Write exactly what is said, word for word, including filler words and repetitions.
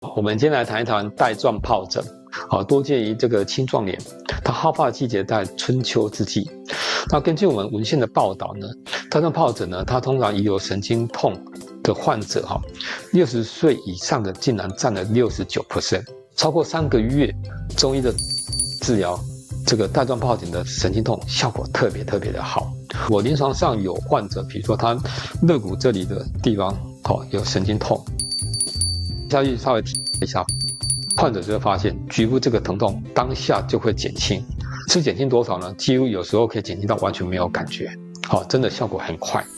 我们今天来谈一谈带状疱疹，啊，多见于这个青壮年，它好发的季节在春秋之际。那根据我们文献的报道呢，带状疱疹呢，它通常遗有神经痛的患者哈，六十岁以上的竟然占了 百分之六十九， 超过三个月中医的治疗这个带状疱疹的神经痛效果特别特别的好。我临床上有患者，比如说他肋骨这里的地方哦有神经痛，下去稍微提一下，患者就会发现局部这个疼痛当下就会减轻，是减轻多少呢？几乎有时候可以减轻到完全没有感觉，好，真的效果很快。